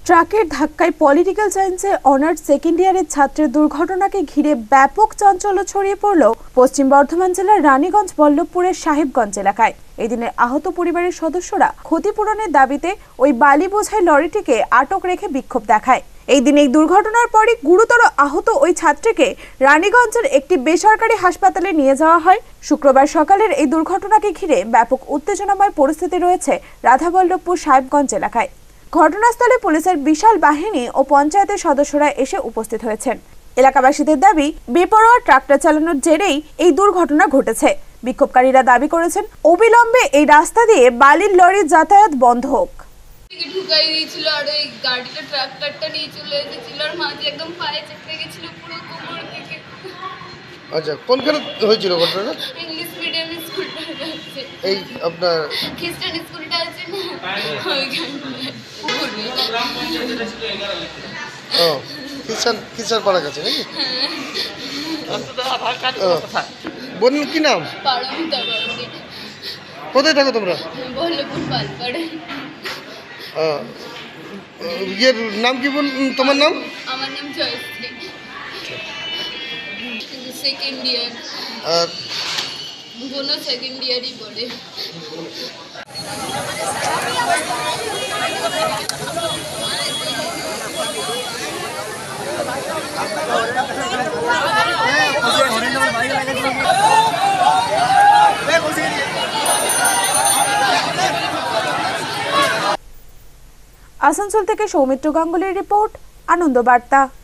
ট্রাকের ধাক্কায় পলিটিক্যাল সায়েন্সে অনার্স সেকেন্ড ইয়ারের ছাত্রের দুর্ঘটনাকে ঘিরে ব্যাপক চাঞ্চল্য ছড়িয়ে পড়ল পশ্চিম বর্ধমান জেলার রানীগঞ্জ বল্লভপুরের সাহেবগঞ্জ এলাকায়। এদিনে আহত পরিবারের সদস্যরা ক্ষতিপূরণের দাবিতে ওই বালি বোঝাই লরিটিকে আটক রেখে বিক্ষোভ দেখায়। এই দিন এই দুর্ঘটনার পরই গুরুতর আহত ওই ছাত্রীকে রানীগঞ্জের একটি বেসরকারি হাসপাতালে নিয়ে যাওয়া হয়। শুক্রবার সকালের এই দুর্ঘটনাকে ঘিরে ব্যাপক উত্তেজনাময় পরিস্থিতি রয়েছে রাধাবল্লভপুর সাহেবগঞ্জ এলাকায়। ঘটনাস্থলে পুলিশের বিশাল বাহিনী ও পঞ্চায়েতের সদস্যরা এসে উপস্থিত হয়েছেন। এলাকাবাসীদের দাবি, বেপরোয়া ট্রাক্টর চালানোর জেরেই এই দুর্ঘটনা ঘটেছে। বিক্ষোভকারীরা দাবি করেছেন, অবিলম্বে এই রাস্তা দিয়ে বালির লরির যাতায়াত বন্ধ হোক। ঢুকাই দিয়েছিল আর ওই গাড়িটা ট্রাক্টরটা নিয়ে চলে এসেছিল আর মাঝে একদম পায়ে চেপে গেছিল পুরো কোমর থেকে। আচ্ছা, কোনখানে হয়েছিল ঘটনাটা? ইংলিশ মিডিয়াম স্কুলটা আছে, এই আপনার খ্রিস্টান স্কুলটা আছে না, ওইখানে। ও খ্রিস্টান পাড়ার কাছে নাকি? বলুন কি নাম? পারমিতা বাউরি। কোথায় থাকো তোমরা? বল্লভপুর পালপাড়ে। ইয়ের নাম কি বল, তোমার নাম? আমার নাম জয়শ্রী, সেকেন্ড ইয়ার। আর বোনও সেকেন্ড ইয়ারই পড়ে। আসানসোল থেকে সৌমিত্র গাঙ্গুলির রিপোর্ট, আনন্দ বার্তা।